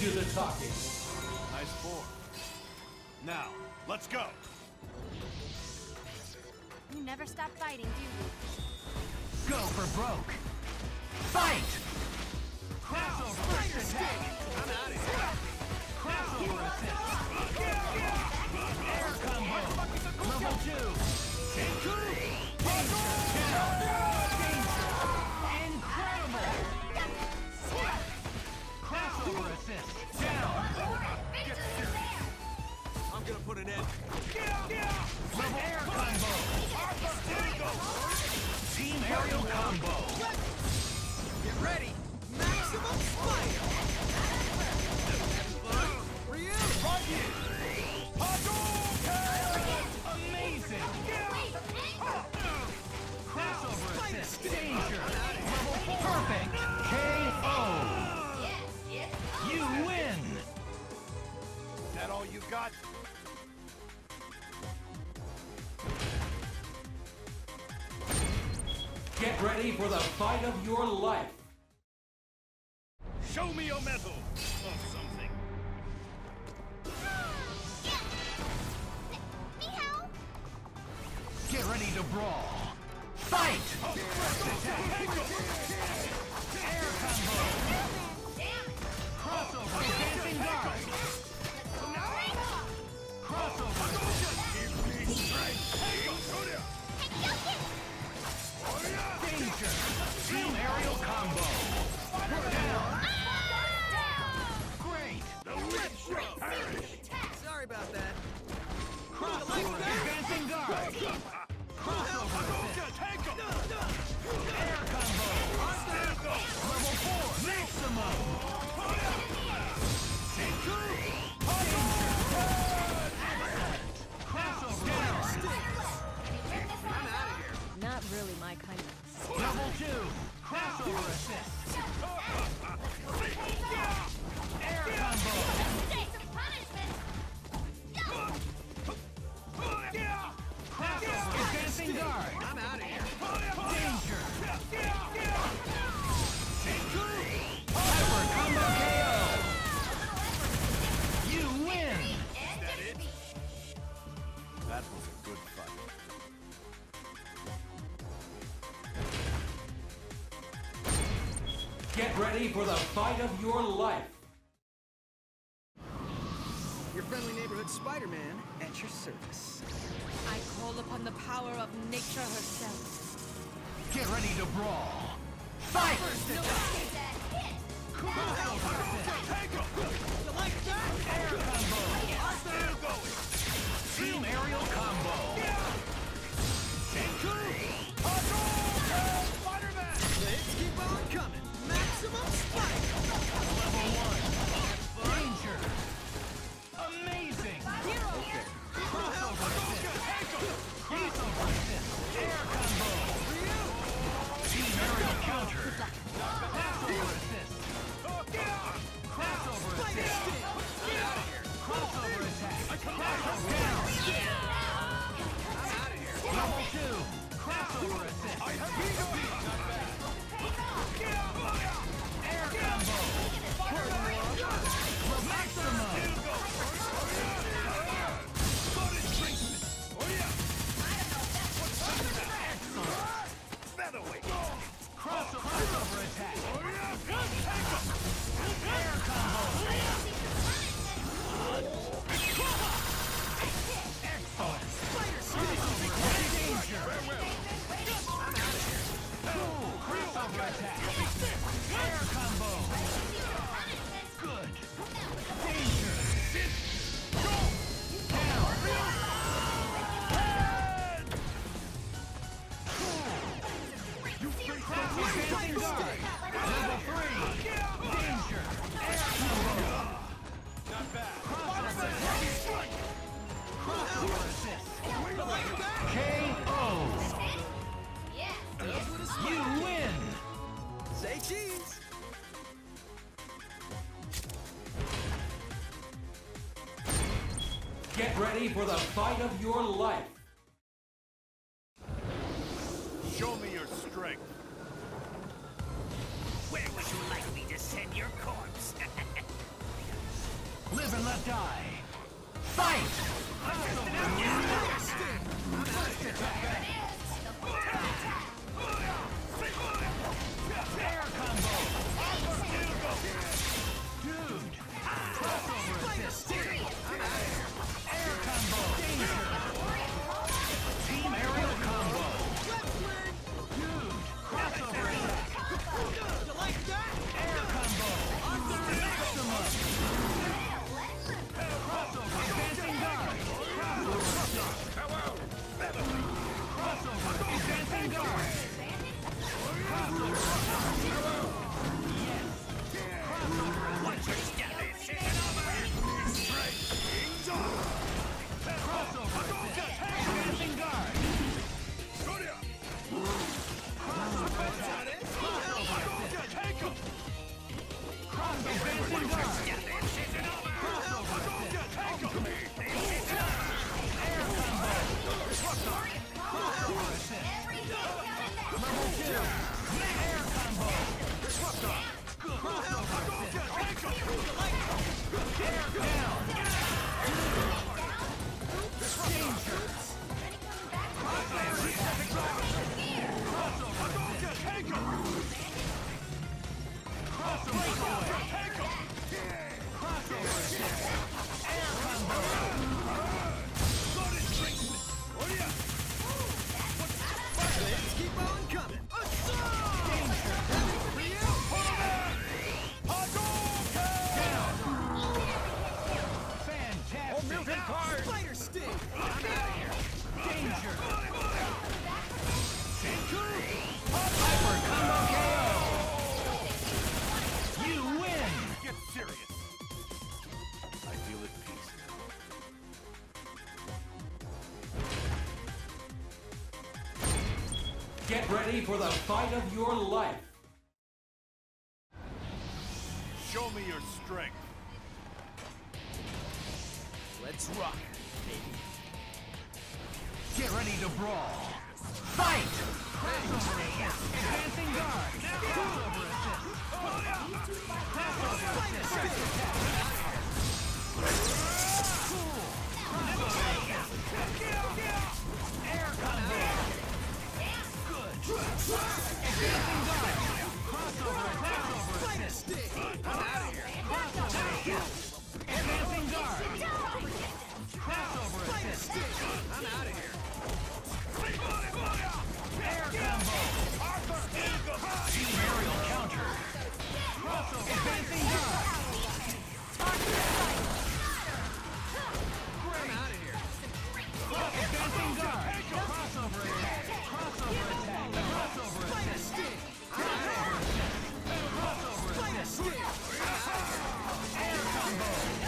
do the talking. Nice form. Now, let's go. You never stop fighting, do you? Go for broke. Fight! Crossover stick. I'm out of here. Crossover assist. Air combo. Level 2. Danger. Incredible. Crossover assist. Down. I'm gonna put an end. Level air combo. Team aerial combo. Get ready. Maximum Spider. Ryu. Amazing. Crossover assist. Danger. Level 4. Perfect. KO. You win. Is that all you got? Get ready for the fight of your life. Show me your metal of something. Get ready to brawl. Fight! Air combo. Crossover. Dancing guard. Crossover. Danger. Team aerial combo. Down. Great. Sorry about that. Crossover. Advancing guard. Crossover. Air combo. Level 4. Maximum. Crossover. Down. I'm out of here. Not really my kind of... Level 2. Crossover assist. Air combo. Crossover. Advancing guard. I'm out of here. Danger. Hyper combo KO. You win. That was a good fight. Get ready for the fight of your life. Your friendly neighborhood Spider-Man at your service. I call upon the power of nature herself. Get ready to brawl. Fight! Crossover assist. You like that? Air combo. Team aerial combo. Spider-Man! The hits keep on coming. Maximum Spider! Level 1. Danger. Amazing. Crossover assist. Crossover assist. Air combo. Team aerial counter. Crossover assist. Crossover assist. Crossover attack. Crossover down. I'm out of here. Level 2. Crossover assist. Air combo. Maximum. Featherweight. Crossover attack. Air combo. Excellent. Danger. I'm out of here. Cool. Crossover attack. Air combo. Good. Danger. Down. Advancing guard. Level 3. Danger. Air combo. Not bad. Crossover attack. Crossover assist. KO. You win. Say cheese. Get ready for the fight of your life. Show me your strength. Where would you like me to send your corpse? not die. Fight! First attack. Air combo. Dude. Crossover assist. Air combo. Danger. Team aerial combo. Dude. Crossover attack. You like that? Air combo. Maximum. Crossover. Advancing guard. Crossover. Advancing guard. Crossover. Yes. Crossover. Crossover. Advancing guard. Crossover attack. Crossover assist. Crossover. Advancing guard. Crossover assist. Air combo. Crossover assist. Level 2. Air combo. Crossover assist. Air down. Danger. Crossover assist. Crossover assist. Crossover away. Crossover assist. Air combo. Let's keep on coming. Danger. Down. Fantastic. Spider sting. Danger. Hyper combo KO. You win. Get serious. I feel at peace now. Get ready for the fight of your life. Show me your strength. Let's rock, baby. Get ready to brawl. Fight! Crossover assist. Advancing guard. Crossover assist. Crossover assist. First attack. Cool. Crossover assist. Air combo. Good. Advancing guard. Crossover attack. Crossover assist. Crossover assist. Advancing guard. Crossover assist. I'm out of here. Air combo. Team aerial counter. Crossover. Advancing guard. I'm out of here. Advancing guard. Crossover attack. Crossover attack. Crossover assist. Crossover assist. Crossover assist. Air combo.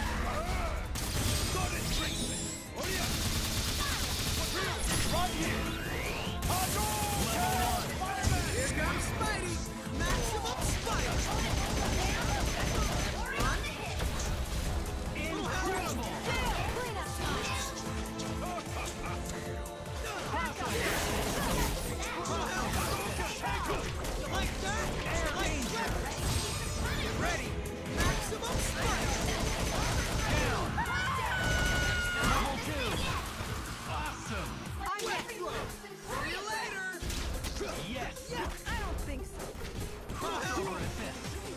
Level 1. Here comes Spidey. Maximum Spider. Incredible. Crossover assist. You like that? Air danger. Get ready. Maximum Spider. Down. Level 2. Awesome. See you later. Yes. I don't think so. Crossover assist.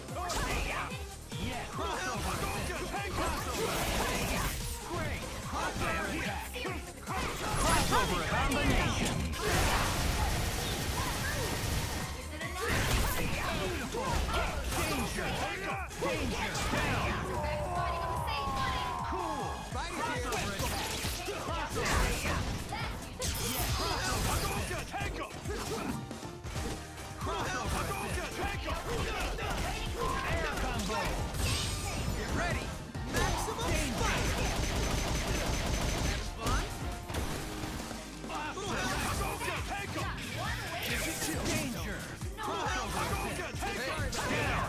Yes. Crossover assist. Crossover assist. Great. Crossover attack. Crossover combination. Beautiful. Danger. Danger. Down. Cool. Crossover attack. Crossover assist. Yes. Crossover assist. Crossover assist. Air combo. Get ready. Maximum Danger. fun. Awesome. Danger. Crossover assist. Down.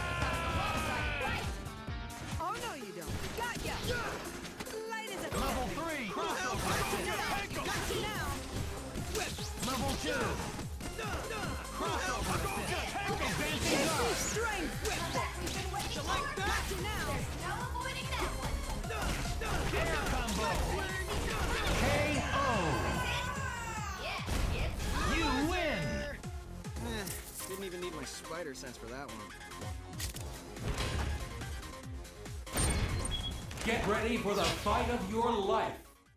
Oh no, you don't. Got ya. Light as a Level 3. Crossover assist. Got you now. Level 2. Crossover assist. Advancing guard. Strength. You like that? Got you now. spider sense for that one. Get ready for the fight of your life.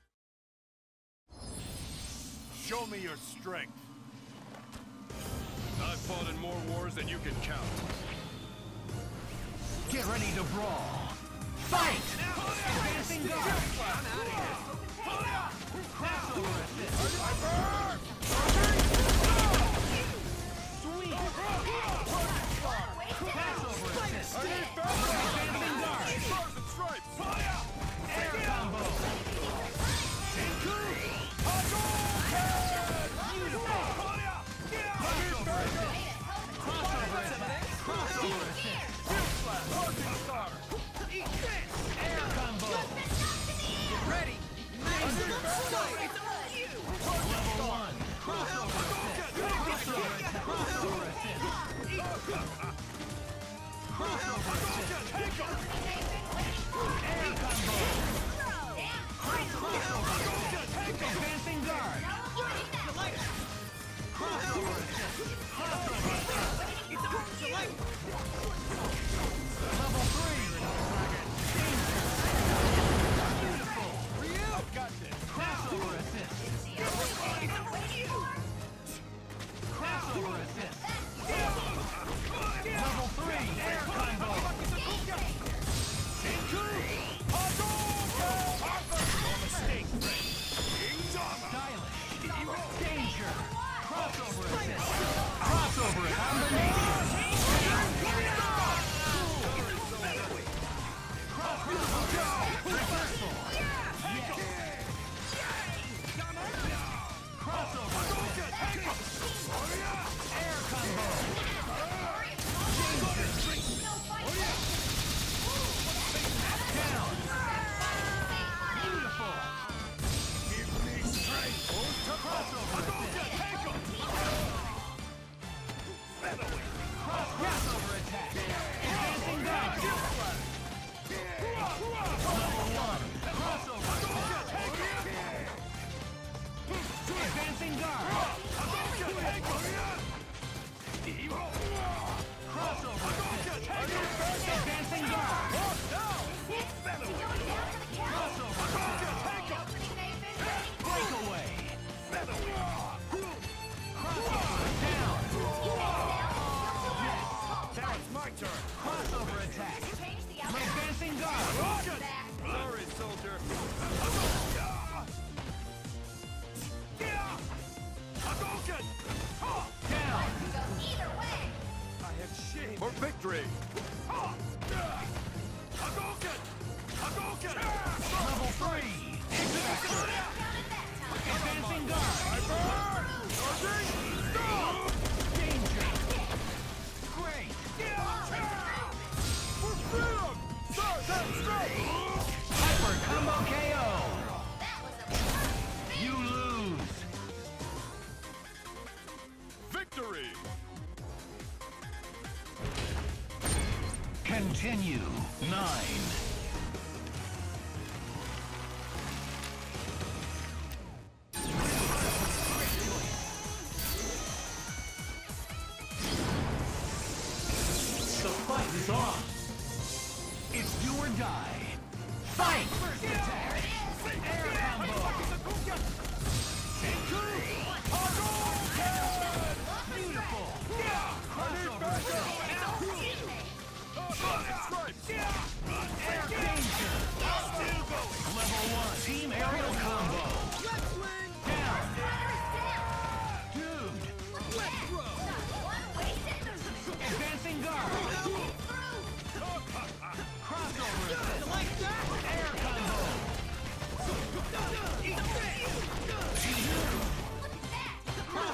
Show me your strength. I've fought in more wars than you can count. Get ready to brawl. Fight! Advancing guard! I'm out of here. Crossover assist. Sweet! Crossover assist. Advancing guard! Stars and stripes! Air combo! Senku! Beautiful! Crossover assist. Crossover attack. Crossover assist. Air combo! Get ready. Maximum strike. Level 1. Crossover assist. Crossover attack. Crossover assist. Crossover assist. Air combo! Crossover assist. Advancing guard! Crossover assist. Crossover assist. Level 3. Danger! Beautiful! I've got this. Crossover assist. Crossover assist. Level 3. Air combo! Senku! No mistake, friend. Stylish. Danger! Crossover assist. Crossover combination! Reversal! Yes! Crossover! Air combo! Down! Beautiful! Give me strength. Crossover assist! Crossover attack! Advancing guard! Level 1! Crossover assist! Advancing guard! Crossover assist! Advancing guard! Crossover assist! Breakaway! Crossover down! Yes! Now it's my turn. Crossover attack! Advancing guard! Sorry, soldier. Down! I have shame. For victory. Level 3! X-Factor! Advancing guard! Danger! Great! Hyper combo KO! You lose! Victory. Continue. 9. The fight is on. It's do or die. Fight! First attack. Air combo. Senku. Beautiful. Crossover attack. Air danger. Level 1. Team aerial combo. Down. Dude. Advancing guard. Crossover assist. Air combo. Crossover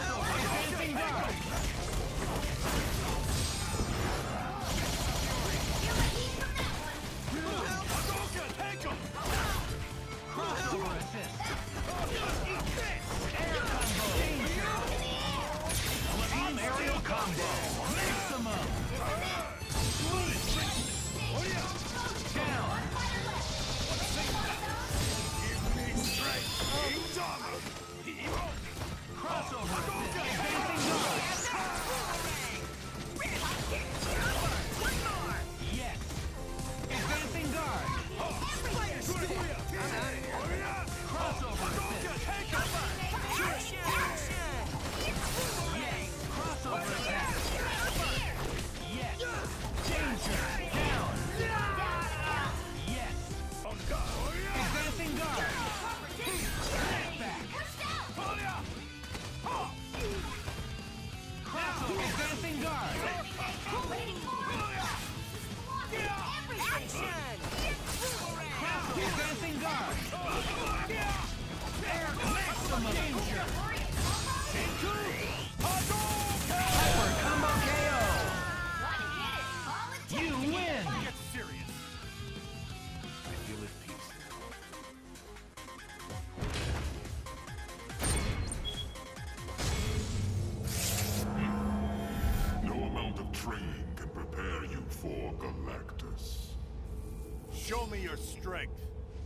Show me your strength.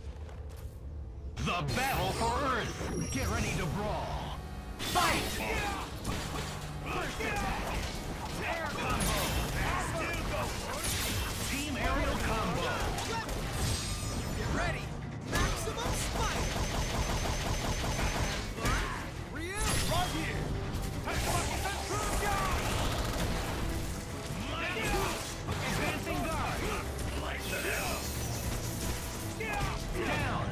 The battle for Earth! Get ready to brawl! Fight! First attack! Air combo! Team aerial combo! Get ready! Maximum Spider! Ryu! Right here! Advancing guard! Down!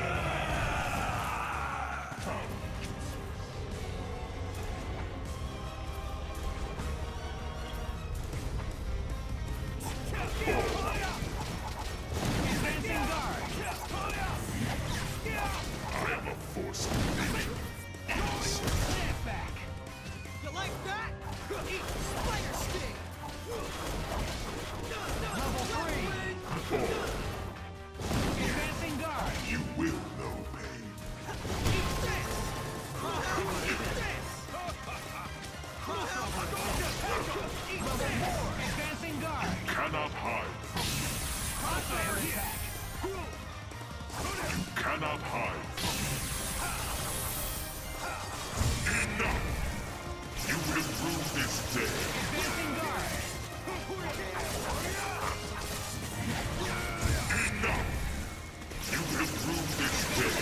Advancing guard! I am a force of nature. Snap back! You like that? Eat Spider Sting! Level 3! Advancing guard! You will know pain. Eat this! Eat this! Level 4! Advancing guard! Cannot hide. Crossfire attack! You cannot hide. Enough! You will rue this day. Advancing guard! Enough! You will rue this day.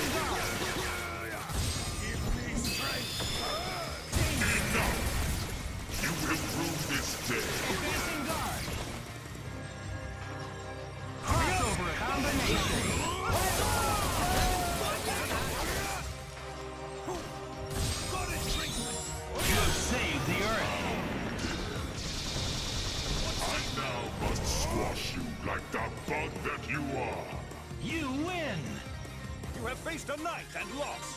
Enough! You will rue this day. Advancing guard! Crossover combination! You have saved the Earth! I now must squash you like the bug that you are. You win! You have faced a knight and lost.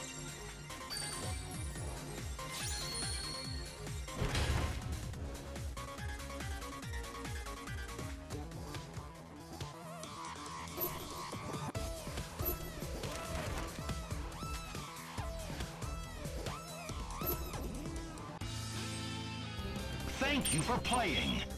Thank you for playing!